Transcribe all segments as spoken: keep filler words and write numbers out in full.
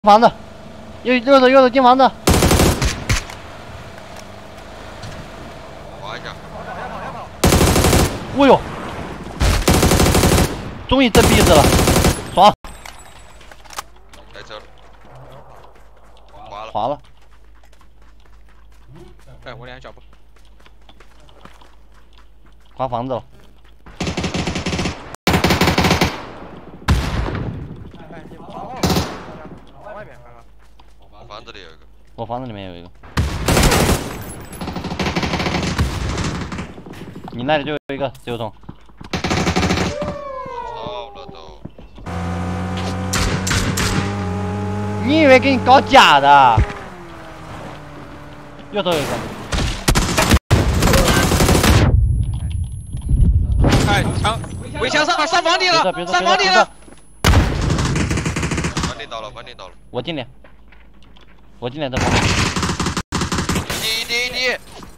房子，右右手右手进房子。 滑一下。 哦呦！终于挣币子了，爽！ 来车了，滑了。 滑了。 哎，我两脚步。 滑房子了。 我房子里有一个， 我房子里面有一个，你那里就有一个只有桶。 我操了都！ 你以为给你搞假的？右头有一个。 哎，墙，围墙上上房顶了，上房顶了。 房顶倒了，房顶倒了。 我进来。 我进来的房子。 滴滴滴！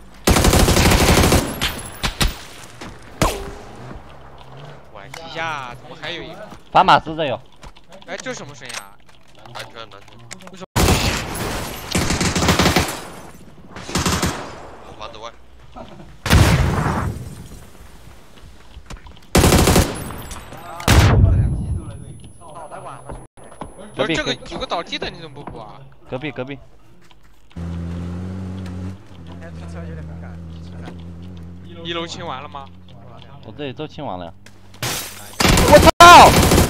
我的呀，怎么还有一个？ 反马斯这有。 哎，这什么声音啊？ 安全安全。 为什么？ 我房子外。 不是这个有个倒地的，你怎么不补啊？ 隔壁隔壁。 一楼清完了吗？ 我这里都清完了呀。我操！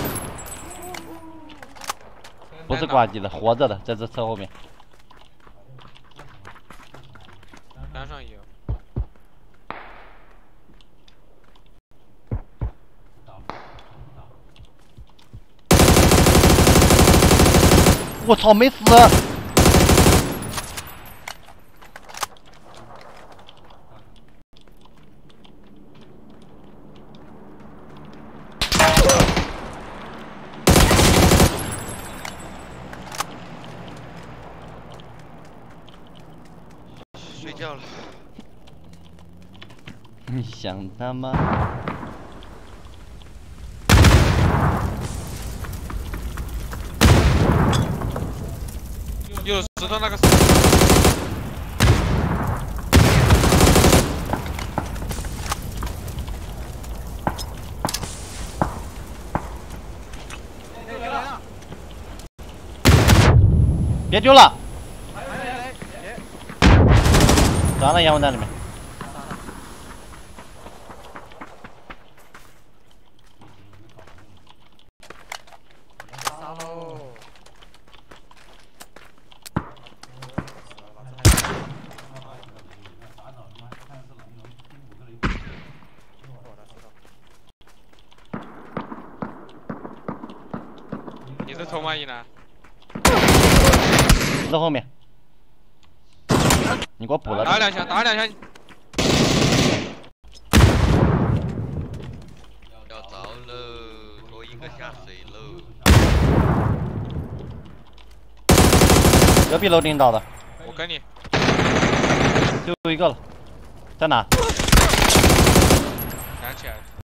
不是挂机的，活着的，在这车后面。 山上有。 我操，没死！ 睡觉了。 你想他妈？ 有石头那个。 别丢了！装了烟雾弹里面。 你是头吗？一男？ 在后面。你给我补了。 打两下，打两下。 要着了，多一个下水喽。 隔壁楼顶倒的。 我跟你。 就一个了，在哪？ 燃起来了。